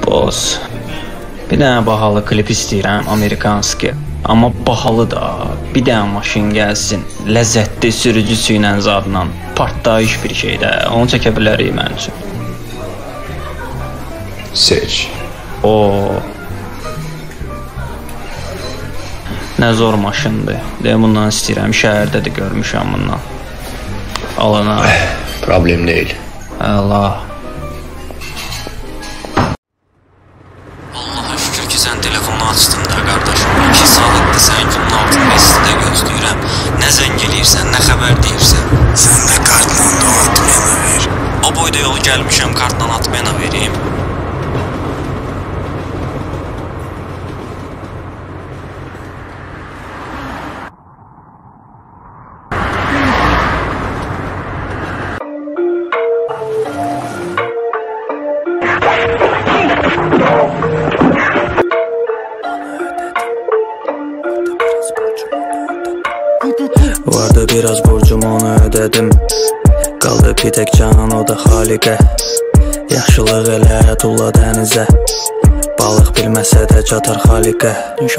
Boss, bir dənə bahalı klip istəyirəm, Amerikanski. Amma bahalı da, bir dənə maşın gəlsin, ləzzətli sürücüsü ilə zadla, partlayış bir şeydə, onu çəkə bilərik mənim üçün. Seç. Nə zor maşındır. Deyəm, bundan istəyirəm, şəhərdə də görmüşəm bundan. Alana. Problem deyil. Allah. Allaha şükür ki, sən telefonu açdın da, qardaşım. 2 saatdır sən günün altında istidə gözləyirəm. Nə zəng eləyirsən, nə xəbər deyirsən. Sən də kartla da atmayana ver. O boyda yolu gəlmişəm, kartla atmayana vereyim. Vardı biraz borcum, onu ödedim. Qaldı bir tək canan, o da xaliqə. Yaxşılıq elə tulla dənizə. Balıq bilməsə də çatar xaliqə.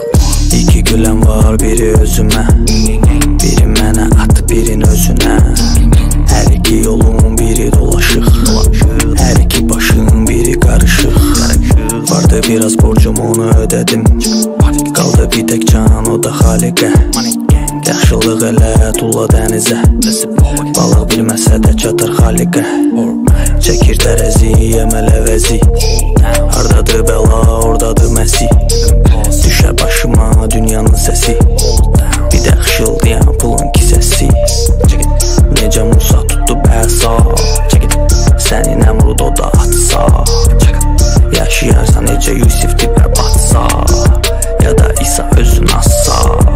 İki güləm var, biri özümə, biri mənə at, birin özünə. Hər iki yolun biri dolaşıq, hər iki başın biri qarışıq. Vardı biraz borcum, onu ödedim. Qaldı bir tək canan, o da xaliqə. Yaxşılıq elə tulla dənizə. Balıq bilməsə də çatır xaliqə. Çəkir tərəzi, yeməl əvəzi. Hardadır bəla, oradadır məsi. Düşər başıma dünyanın səsi. Bir də xışıldayan pulun kisəsi. Necə Musa tutdu bəsa. Sənin əmrud o da atsa. Yaşayarsan necə Yusif dibə batsa. Ya da İsa özün assa.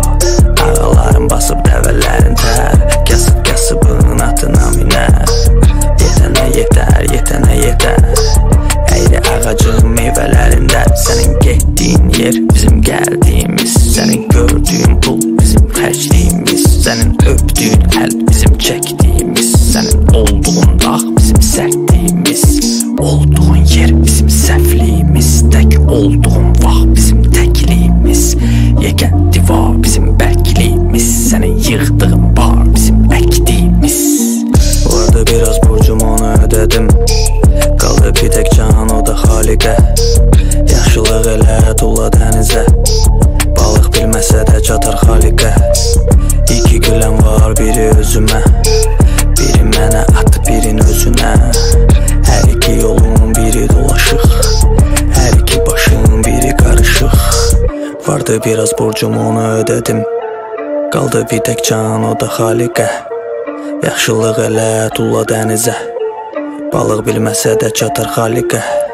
Ağaların basıb dəvələrin tər. Kasıb-kasıbın atına minər. Yetənə yetər, yetənə yetər. Əyri ağacın meyvələrində. Sənin getdiyin yer bizim gəldiyimiz. Sənin gördüyün pul bizim xərcliyimiz. Sənin öpdüyün əl bizim çəkdiyimiz. Sənin olduğun dağ bizim sərtliyimiz. Olduğun yer bizim səhvliyimiz. Tək olduğun vaxt bizim təkliyimiz. Yekən divar bizim bəkliyimiz. Sənin yığdığın bar bizim əkdiyimiz. Vardı biraz borcum, onu ödedim. Qaldı bir tək canan, o da xaliqə. Yaxşılıq elə tulla dənizə. Balıq bilməsə də çatar xaliqə. İki güləm var, biri özümə, biri mənə at, birin özünə. Hər iki yolun biri dolaşıq, hər iki başın biri qarışıq. Vardı biraz borcum, onu ödedim. Qaldı bir tək canan, o da xaliqə. Yaxşılıq elə tulla dənizə. Balıq bilməsə də çatır xaliqə.